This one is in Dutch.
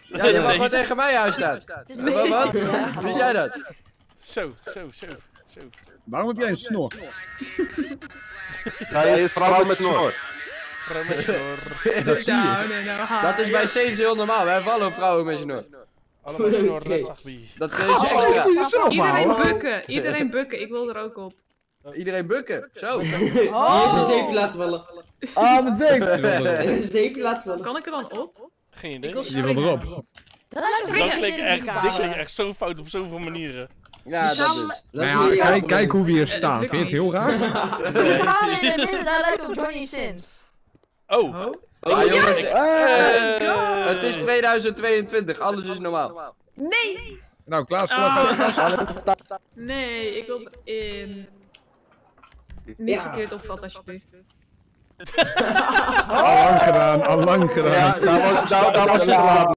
Ja, je mag gewoon tegen mij aanstaan. Het is Wat? Wie jij dat? Zo. Waarom heb jij een snor? Hij is vrouw met snor. Vrouw met snor. Dat zie je. Dat is bij Saints heel normaal. Wij vallen op vrouwen met snor. Allemaal snor, dat is wie. Dat is Oh, voor extra. jezelf Iedereen houden. bukken, iedereen bukken, ik wil er ook op. Iedereen bukken. Zo. Hier is een zeepje laten vallen. Ah, mijn zeep! Een zeepje laten vallen. Kan ik er dan op? Geen Ik idee. wil Je springen. wil erop. Dat lijkt me Dat een klinkt echt, dit identificatie. klinkt echt zo fout op zoveel manieren. Ja, dat is. Dat is Nou weer ja, jouw kijk hoe we hier dat staan. lukt Vind je het heel raar? Die verhalen in het midden, daar lijkt op Johnny Sins. Oh. Ah, jongens, Eh, het is 2022. Alles is normaal. Nee! Nou, Klaas, kom even. Nee, ik wil erin. Niet verkeerd opvatten alsjeblieft. Al lang gedaan, al lang gedaan. Ja, daar was je klaar.